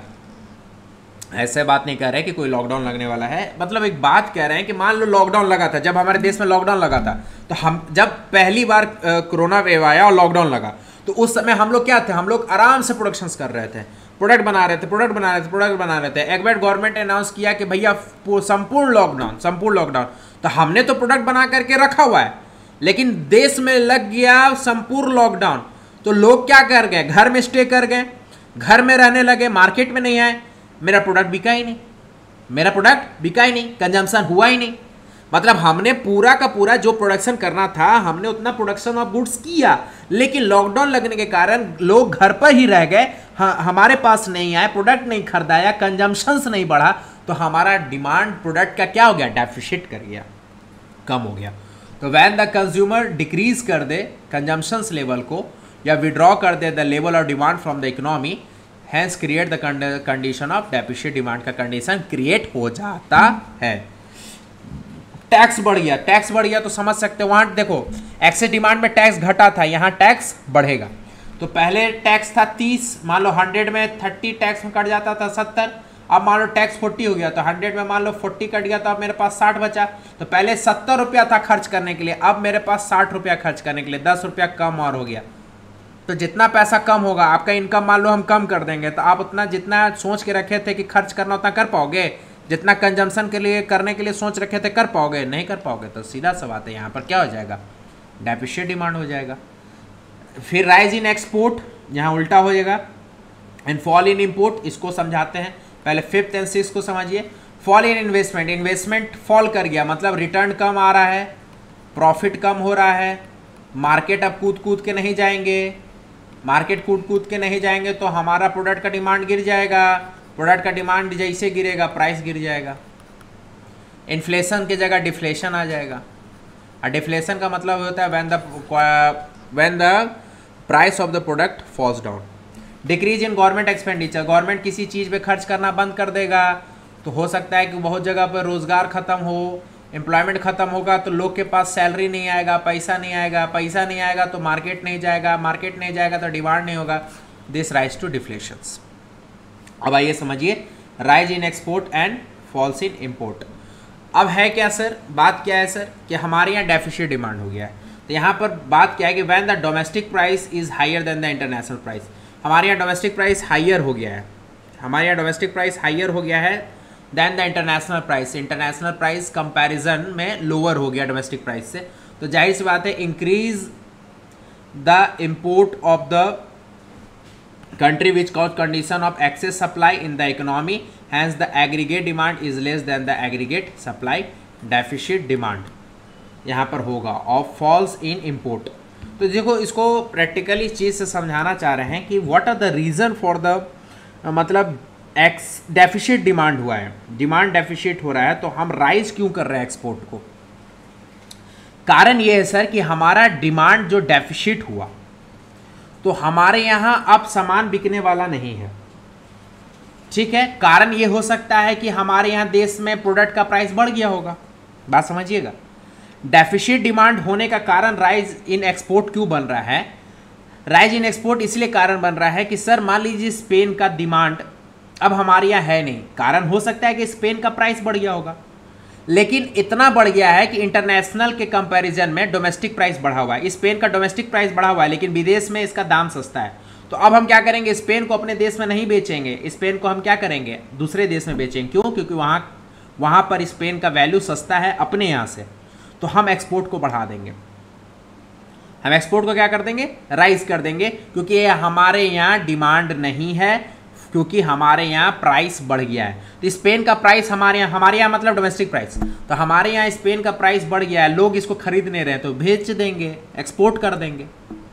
ऐसे बात नहीं कर रहे कि कोई लॉकडाउन लगने वाला है, मतलब एक बात कह रहे हैं कि मान लो लॉकडाउन लगा था, जब हमारे देश में लॉकडाउन लगा था, तो हम जब पहली बार कोरोना वेव आया और लॉकडाउन लगा, तो उस समय हम लोग क्या थे, हम लोग आराम से प्रोडक्शंस कर रहे थे, प्रोडक्ट बना रहे थे। एक बार गवर्नमेंट ने अनाउंस किया कि भैया संपूर्ण लॉकडाउन, तो हमने तो प्रोडक्ट बना करके रखा हुआ है, लेकिन देश में लग गया संपूर्ण लॉकडाउन, तो लोग क्या कर गए, घर में स्टे कर गए, घर में रहने लगे, मार्केट में नहीं आए, मेरा प्रोडक्ट बिका ही नहीं, कंजम्पशन हुआ ही नहीं। मतलब हमने पूरा का पूरा जो प्रोडक्शन करना था, हमने उतना प्रोडक्शन ऑफ गुड्स किया, लेकिन लॉकडाउन लगने के कारण लोग घर पर ही रह गए, हमारे पास नहीं आए, प्रोडक्ट नहीं खरीदाया, कंजम्पशंस नहीं बढ़ा, तो हमारा डिमांड प्रोडक्ट का क्या हो गया, डेफिसिट कर गया, कम हो गया। तो व्हेन द कंज्यूमर डिक्रीज कर दे कंजम्पशंस लेवल को, या विड्रॉ कर दे the level of demand from the economy, hence create the condition of deficit demand का कंडीशन क्रिएट हो जाता है। टैक्स बढ़ गया तो समझ सकते हो, वहां देखो एक्सेस डिमांड में टैक्स घटा था, यहाँ टैक्स बढ़ेगा। तो पहले टैक्स था 30, मान लो 100 में 30 टैक्स में कट जाता था 70, अब मान लो टैक्स 40 हो गया, तो 100 में मान लो 40 कट गया, तो अब मेरे पास 60 बचा। तो पहले 70 रुपया था खर्च करने के लिए, अब मेरे पास 60 रुपया खर्च करने के लिए 10 रुपया कम और हो गया। तो जितना पैसा कम होगा, आपका इनकम मान लो हम कम कर देंगे, तो आप उतना जितना सोच के रखे थे कि खर्च करना उतना कर पाओगे, जितना कंजम्पशन के लिए करने के लिए सोच रखे थे कर पाओगे, नहीं कर पाओगे। तो सीधा सा बात है, यहाँ पर क्या हो जाएगा, डेफिसिट डिमांड हो जाएगा। फिर राइज इन एक्सपोर्ट, यहाँ उल्टा हो जाएगा, एंड फॉल इन इम्पोर्ट, इसको समझाते हैं। पहले 5th और 6th को समझिए। Fall in investment, investment fall कर गया मतलब रिटर्न कम आ रहा है, प्रॉफिट कम हो रहा है, मार्केट अब कूद कूद के नहीं जाएंगे, मार्केट कूद कूद के नहीं जाएंगे तो हमारा प्रोडक्ट का डिमांड गिर जाएगा, प्रोडक्ट का डिमांड जैसे गिरेगा प्राइस गिर जाएगा, इन्फ्लेशन की जगह डिफ्लेशन आ जाएगा। और डिफ्लेशन का मतलब होता है when the price of the product falls down. Decrease in government expenditure, government किसी चीज़ पे खर्च करना बंद कर देगा तो हो सकता है कि बहुत जगह पर रोज़गार ख़त्म हो, एम्प्लॉयमेंट ख़त्म होगा तो लोग के पास सैलरी नहीं आएगा, पैसा नहीं आएगा, पैसा नहीं आएगा तो मार्केट नहीं जाएगा, मार्केट नहीं जाएगा तो डिमांड नहीं होगा, दिस राइज टू डिफ्लेशंस। अब आइए समझिए rise in export and falls in import. अब है क्या सर, बात क्या है सर कि हमारे यहाँ डेफिसिट डिमांड हो गया है, तो यहाँ पर बात क्या है कि when the domestic price is higher than the international price, हमारे यहाँ डोमेस्टिक प्राइस हायर हो गया है, हमारे यहाँ डोमेस्टिक प्राइस हायर हो गया है than the international price, international price comparison में लोअर हो गया डोमेस्टिक प्राइस से, तो जाहिर सी बात है increase the import of the country which cause condition of excess supply in the economy, hence the aggregate demand is less than the aggregate supply, deficit demand यहाँ पर होगा of falls in import। तो देखो इसको practically चीज़ से समझाना चाह रहे हैं कि what are the reason for the मतलब डेफिशिट डिमांड हुआ है, डिमांड डेफिशिट हो रहा है तो हम राइज क्यों कर रहे हैं एक्सपोर्ट को। कारण ये है सर कि हमारा डिमांड जो डेफिशिट हुआ तो हमारे यहाँ अब सामान बिकने वाला नहीं है, ठीक है। कारण ये हो सकता है कि हमारे यहाँ देश में प्रोडक्ट का प्राइस बढ़ गया होगा, बात समझिएगा। डेफिसिट डिमांड होने का कारण राइज इन एक्सपोर्ट क्यों बन रहा है, राइज इन एक्सपोर्ट इसलिए कारण बन रहा है कि सर मान लीजिए स्पेन का डिमांड अब हमारे यहाँ है नहीं, कारण हो सकता है कि स्पेन का प्राइस बढ़ गया होगा, लेकिन इतना बढ़ गया है कि इंटरनेशनल के कंपैरिजन में डोमेस्टिक प्राइस बढ़ा हुआ है। स्पेन का डोमेस्टिक प्राइस बढ़ा हुआ है लेकिन विदेश में इसका दाम सस्ता है, तो अब हम क्या करेंगे, स्पेन को अपने देश में नहीं बेचेंगे, स्पेन को हम क्या करेंगे दूसरे देश में बेचेंगे। क्यों, क्योंकि वहाँ पर स्पेन का वैल्यू सस्ता है अपने यहाँ से, तो हम एक्सपोर्ट को बढ़ा देंगे, हम एक्सपोर्ट को क्या कर देंगे, राइज कर देंगे, क्योंकि हमारे यहाँ डिमांड नहीं है, क्योंकि हमारे यहाँ प्राइस बढ़ गया है। तो स्पेन का प्राइस हमारे यहाँ मतलब डोमेस्टिक प्राइस, तो हमारे यहाँ स्पेन का प्राइस बढ़ गया है, लोग इसको खरीद नहीं रहे तो बेच देंगे, एक्सपोर्ट कर देंगे।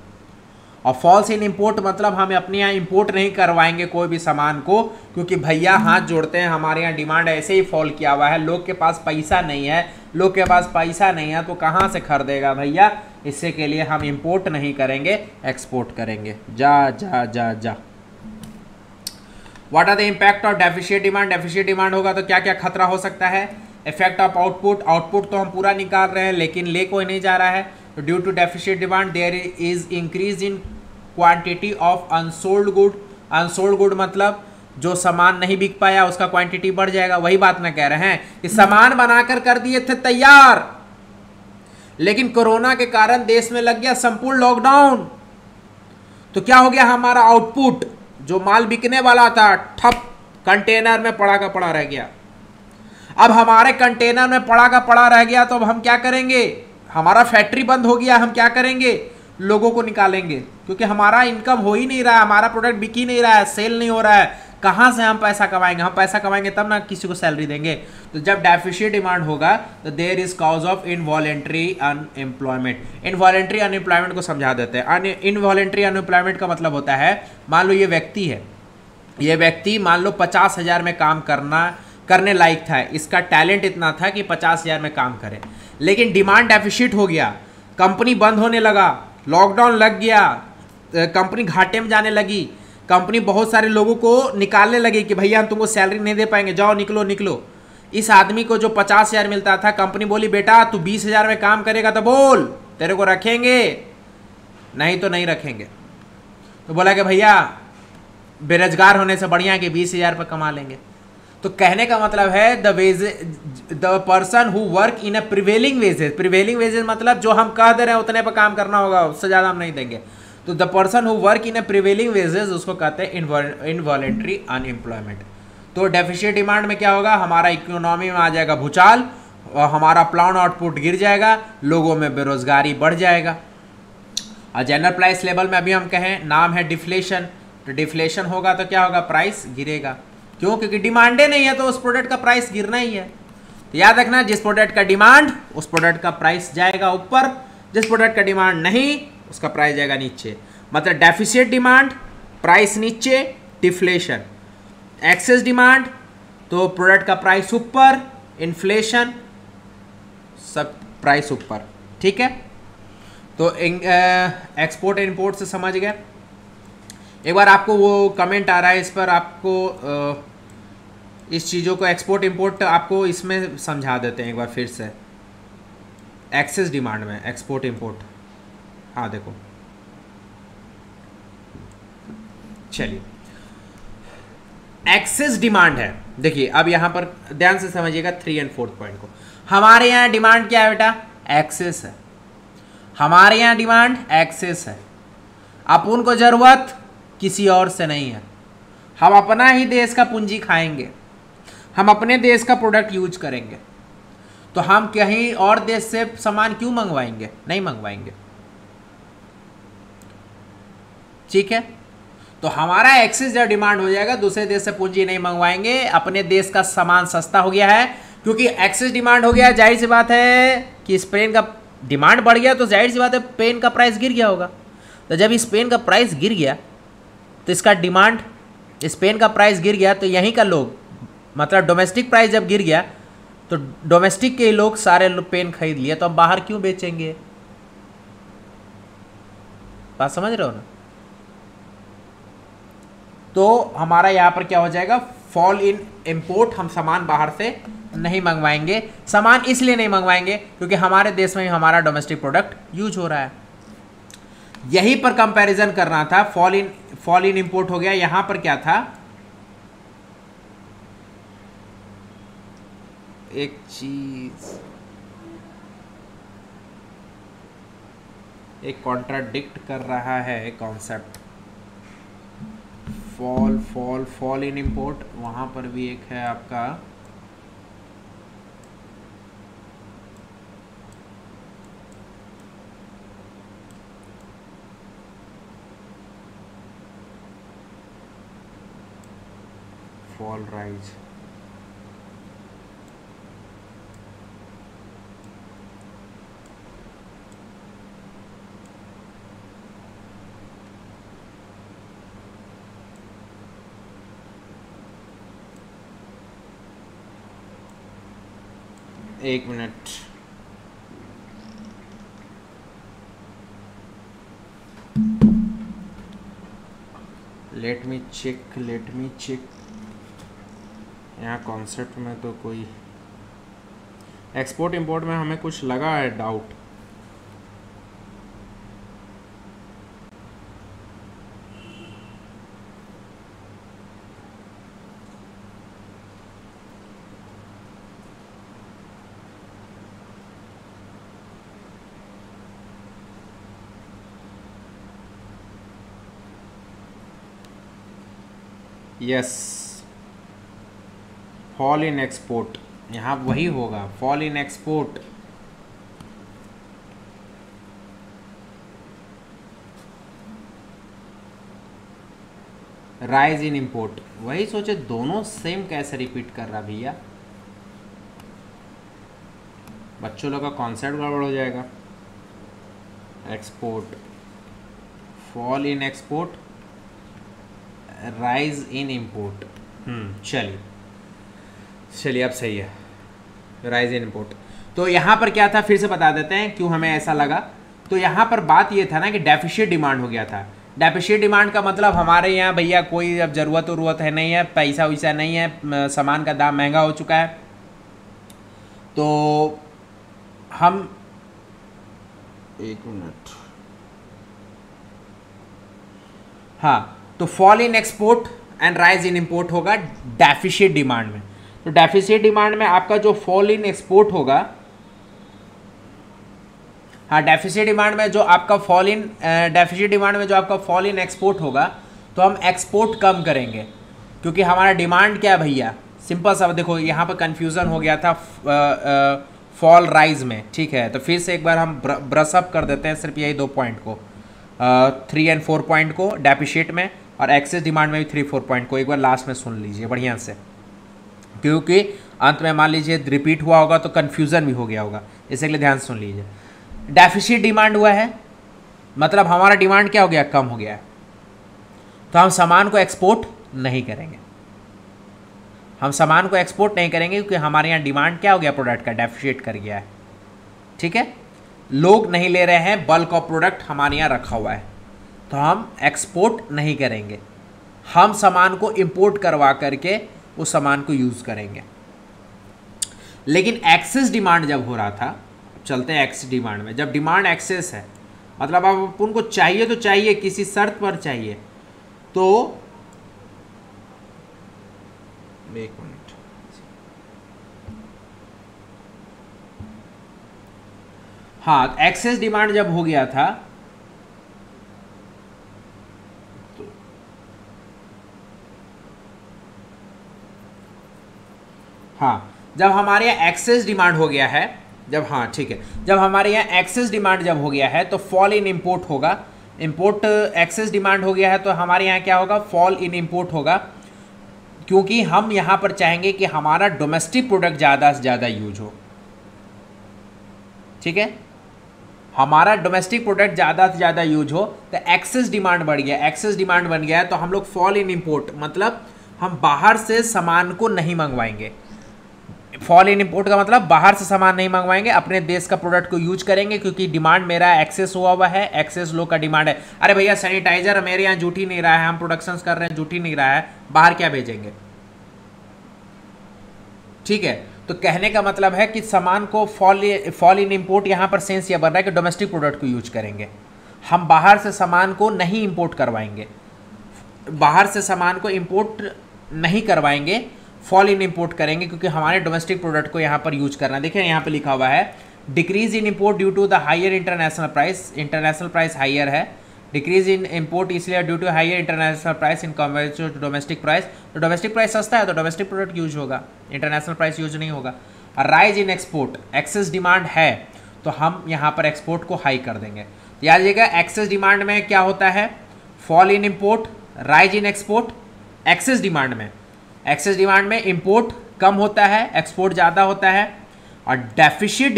और फॉल्स इन इंपोर्ट मतलब हम अपने यहाँ इंपोर्ट नहीं करवाएंगे कोई भी सामान को, क्योंकि भैया हाथ जोड़ते हैं, हमारे यहाँ डिमांड ऐसे ही फॉल किया हुआ है, लोग के पास पैसा नहीं है, लोग के पास पैसा नहीं है तो कहाँ से खरीदेगा भैया, इससे के लिए हम इंपोर्ट नहीं करेंगे, एक्सपोर्ट करेंगे। जा जा जा जा what are the impact of deficit demand, deficit demand होगा तो क्या क्या खतरा हो सकता है। इफेक्ट ऑफ आउटपुट, आउटपुट तो हम पूरा निकाल रहे हैं लेकिन ले कोई नहीं जा रहा है, तो due to deficit demand there is increase in quantity of unsold good, unsold good मतलब जो सामान नहीं बिक पाया उसका क्वांटिटी बढ़ जाएगा। वही बात मैं कह रहे हैं कि सामान बनाकर कर दिए थे तैयार, लेकिन कोरोना के कारण देश में लग गया संपूर्ण लॉकडाउन, तो क्या हो गया, हमारा आउटपुट जो माल बिकने वाला था ठप कंटेनर में पड़ा का पड़ा रह गया। अब हमारे कंटेनर में पड़ा का पड़ा रह गया तो अब हम क्या करेंगे, हमारा फैक्ट्री बंद हो गया, हम क्या करेंगे, लोगों को निकालेंगे, क्योंकि हमारा इनकम हो ही नहीं रहा है, हमारा प्रोडक्ट बिक ही नहीं रहा है, सेल नहीं हो रहा है, कहाँ से हम पैसा कमाएंगे, हम पैसा कमाएंगे तब ना किसी को सैलरी देंगे। तो जब डेफिशिट डिमांड होगा तो there is cause of involuntary unemployment. Involuntary unemployment को समझा देते हैं। इनवॉलेंट्री अनएम्प्लॉयमेंट का मतलब होता है, मान लो ये व्यक्ति है, ये व्यक्ति मान लो 50,000 में काम करने लायक था, इसका टैलेंट इतना था कि 50,000 में काम करे, लेकिन डिमांड डेफिशिट हो गया, कंपनी बंद होने लगा, लॉकडाउन लग गया, कंपनी घाटे में जाने लगी, कंपनी बहुत सारे लोगों को निकालने लगी कि भैया हम तुमको सैलरी नहीं दे पाएंगे, जाओ निकलो निकलो। इस आदमी को जो 50,000 मिलता था, कंपनी बोली बेटा तू 20,000 में काम करेगा तो बोल, तेरे को रखेंगे, नहीं तो नहीं रखेंगे। तो बोला कि भैया बेरोजगार होने से बढ़िया है कि 20,000 पर कमा लेंगे। तो कहने का मतलब है the person who work in a prevailing wages, prevailing wages मतलब जो हम कह दे रहे हैं उतने पर काम करना होगा, उससे ज़्यादा हम नहीं देंगे। तो the person who work in a prevailing wages उसको कहते हैं इनवॉलेंट्री अनएम्प्लॉयमेंट। तो डेफिशिट डिमांड में क्या होगा, हमारा इकोनॉमी में आ जाएगा भूचाल, और हमारा प्लान आउटपुट गिर जाएगा, लोगों में बेरोजगारी बढ़ जाएगा। और जनरल प्राइस लेवल में अभी हम कहें नाम है डिफ्लेशन, तो डिफ्लेशन होगा तो क्या होगा, प्राइस गिरेगा। क्यों? क्योंकि डिमांडे नहीं है तो उस प्रोडक्ट का प्राइस गिरना ही है। तो याद रखना, जिस प्रोडक्ट का डिमांड उस प्रोडक्ट का प्राइस जाएगा ऊपर, जिस प्रोडक्ट का डिमांड नहीं उसका प्राइस जाएगा नीचे। मतलब डेफिसिट डिमांड प्राइस नीचे, डिफ्लेशन। एक्सेस डिमांड तो प्रोडक्ट का प्राइस ऊपर, इन्फ्लेशन सब प्राइस ऊपर। ठीक है, तो एक्सपोर्ट एंड इंपोर्ट से समझ गए। एक बार आपको वो कमेंट आ रहा है, इस पर आपको इस चीज़ों को एक्सपोर्ट इंपोर्ट आपको इसमें समझा देते हैं एक बार फिर से, एक्सेस डिमांड में एक्सपोर्ट इंपोर्ट। हाँ देखो, चलिए एक्सेस डिमांड है। देखिए अब यहां पर ध्यान से समझिएगा 3 और 4 पॉइंट को। हमारे यहां डिमांड क्या है बेटा? एक्सेस है। हमारे यहां डिमांड एक्सेस है। अपन को जरूरत किसी और से नहीं है। हम अपना ही देश का पूंजी खाएंगे, हम अपने देश का प्रोडक्ट यूज करेंगे, तो हम कहीं और देश से सामान क्यों मंगवाएंगे? नहीं मंगवाएंगे। ठीक है, तो हमारा एक्सेस जब डिमांड हो जाएगा, दूसरे देश से पूंजी नहीं मंगवाएंगे, अपने देश का सामान सस्ता हो गया है, क्योंकि एक्सेस डिमांड हो गया। जाहिर सी बात है कि इस पेन का डिमांड बढ़ गया तो जाहिर सी बात है पेन का प्राइस गिर गया होगा। तो जब इस पेन का प्राइस गिर गया तो इसका डिमांड, इस पेन का प्राइस गिर गया तो यहीं का लोग, मतलब डोमेस्टिक प्राइस जब गिर गया तो डोमेस्टिक के लोग सारे पेन खरीद लिए, तो अब बाहर क्यों बेचेंगे? बात समझ रहे हो ना? तो हमारा यहाँ पर क्या हो जाएगा? Fall in import. हम सामान बाहर से नहीं मंगवाएंगे। सामान इसलिए नहीं मंगवाएंगे क्योंकि हमारे देश में हमारा डोमेस्टिक प्रोडक्ट यूज हो रहा है। यहीं पर कंपैरिजन करना था। फॉल इन इंपोर्ट हो गया। यहां पर क्या था? एक चीज, एक कॉन्ट्राडिक्ट कर रहा है कॉन्सेप्ट। फॉल इन इंपोर्ट, वहां पर भी एक है आपका फॉल राइज। एक मिनट, लेट मी चेक। यहाँ कॉन्सेप्ट में तो कोई एक्सपोर्ट इंपोर्ट में हमें कुछ लगा है doubt. Yes, fall in export, यहाँ वही होगा। Fall in export, rise in import. वही सोचे दोनों सेम कैसे रिपीट कर रहा भैया? बच्चों लोग का कॉन्सेप्ट गड़बड़ हो जाएगा। Export, fall in export, rise in import. चलिए अब सही है, राइज इन इंपोर्ट। तो यहाँ पर क्या था, फिर से बता देते हैं क्यों हमें ऐसा लगा। तो यहाँ पर बात ये था ना कि डेफिशिट डिमांड हो गया था। डेफिशिट डिमांड का मतलब हमारे यहाँ भैया कोई अब ज़रूरत है नहीं है, पैसा वैसा नहीं है, सामान का दाम महंगा हो चुका है, तो हम एक मिनट, हाँ, तो fall in export and rise in import होगा डेफिशिट डिमांड में। तो डेफिशिट डिमांड में आपका जो फॉल इन एक्सपोर्ट होगा, हाँ, डेफिशिट डिमांड में जो आपका फॉल इन एक्सपोर्ट होगा, तो हम एक्सपोर्ट कम करेंगे क्योंकि हमारा डिमांड क्या है भैया? सिंपल सा देखो, यहाँ पर कंफ्यूजन हो गया था फॉल राइज में। ठीक है, तो फिर से एक बार हम ब्रश अप कर देते हैं सिर्फ यही 2 पॉइंट को, 3 और 4 पॉइंट को डेफिशिट में और एक्सेस डिमांड में भी 3-4 पॉइंट को एक बार लास्ट में सुन लीजिए बढ़िया से, क्योंकि अंत में मान लीजिए रिपीट हुआ होगा तो कन्फ्यूज़न भी हो गया होगा, इसलिए ध्यान से सुन लीजिए। डेफिसिट डिमांड हुआ है, मतलब हमारा डिमांड क्या हो गया, कम हो गया है, तो हम सामान को एक्सपोर्ट नहीं करेंगे। हम सामान को एक्सपोर्ट नहीं करेंगे क्योंकि हमारे यहाँ डिमांड क्या हो गया, प्रोडक्ट का डेफिसिट कर गया है। ठीक है, लोग नहीं ले रहे हैं, बल्क ऑफ प्रोडक्ट हमारे यहाँ रखा हुआ है, तो हम एक्सपोर्ट नहीं करेंगे, हम सामान को इंपोर्ट करवा करके उस सामान को यूज़ करेंगे। लेकिन एक्सेस डिमांड जब हो रहा था, चलते हैं एक्सेस डिमांड में। जब डिमांड एक्सेस है, मतलब अब अपन को चाहिए तो चाहिए, किसी शर्त पर चाहिए, तो एक मिनट, हाँ, एक्सेस डिमांड जब हो गया था तो हाँ, जब हमारे यहाँ एक्सेस डिमांड हो गया है, जब, हाँ ठीक है, जब हमारे यहाँ एक्सेस डिमांड जब हो गया है तो फॉल इन इंपोर्ट होगा। इंपोर्ट एक्सेस डिमांड हो गया है तो हमारे यहाँ क्या होगा, फॉल इन इंपोर्ट होगा, क्योंकि हम यहाँ पर चाहेंगे कि हमारा डोमेस्टिक प्रोडक्ट ज़्यादा से ज़्यादा यूज हो। ठीक है, हमारा डोमेस्टिक प्रोडक्ट ज़्यादा से ज़्यादा यूज हो, तो एक्सेस डिमांड बढ़ गया, एक्सेस डिमांड बन गया है, तो हम लोग फॉल इन इंपोर्ट, मतलब हम बाहर से सामान को नहीं मंगवाएंगे। फॉल इन इंपोर्ट का मतलब बाहर से सामान नहीं मंगवाएंगे, अपने देश का प्रोडक्ट को यूज करेंगे, क्योंकि डिमांड मेरा एक्सेस हुआ है, एक्सेस लो का डिमांड है। अरे भैया सैनिटाइजर मेरे यहाँ जुट ही नहीं रहा है, हम प्रोडक्शन कर रहे हैं, जुट ही नहीं रहा है, बाहर क्या भेजेंगे। ठीक है, तो कहने का मतलब है कि सामान को फॉल इन इंपोर्ट यहाँ पर सेंस यह बन रहा है कि डोमेस्टिक प्रोडक्ट को यूज करेंगे, हम बाहर से सामान को नहीं इंपोर्ट करवाएंगे, बाहर से सामान को इंपोर्ट नहीं करवाएंगे, फॉल इन इंपोर्ट करेंगे, क्योंकि हमारे डोमेस्टिक प्रोडक्ट को यहाँ पर यूज करना है। देखिए यहाँ पे लिखा हुआ है decrease in import due to the higher international price, international price higher है, डिक्रीज इन इंपोर्ट इसलिए due to higher international price in comparison to domestic price, तो डोमेस्टिक प्राइस सस्ता है तो डोमेस्टिक प्रोडक्ट यूज होगा, इंटरनेशनल प्राइस यूज नहीं होगा। Rise in export, excess demand है तो हम यहाँ पर एक्सपोर्ट को हाई कर देंगे। याद रखिएगा एक्सेस डिमांड में क्या होता है, fall in import, rise in export. Excess demand में इंपोर्ट कम होता है, एक्सपोर्ट ज़्यादा होता है, और डेफिसिट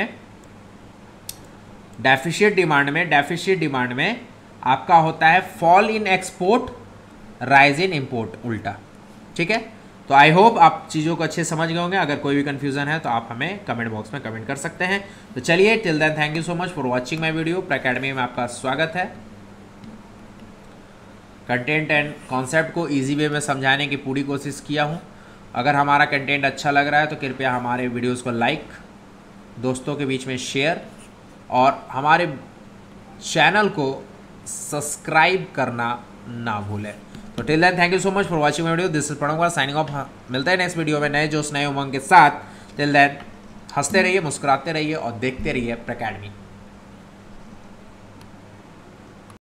डिमांड में आपका होता है fall in export, rise in import, उल्टा। ठीक है, तो आई होप आप चीज़ों को अच्छे समझ गए होंगे। अगर कोई भी कंफ्यूजन है तो आप हमें कमेंट बॉक्स में कमेंट कर सकते हैं। तो चलिए, till then thank you so much for watching my video. Academy में आपका स्वागत है। कंटेंट एंड कॉन्सेप्ट को इजी वे में समझाने की पूरी कोशिश किया हूँ। अगर हमारा कंटेंट अच्छा लग रहा है तो कृपया हमारे वीडियोस को लाइक, दोस्तों के बीच में शेयर, और हमारे चैनल को सब्सक्राइब करना ना भूलें। तो till then thank you so much for watching my video. This is Pranav Kumar signing off. मिलते हैं नेक्स्ट वीडियो में नए जोश, नए उमंग के साथ। टिल देन हंसते रहिए, मुस्कुराते रहिए और देखते रहिए अकेडमी।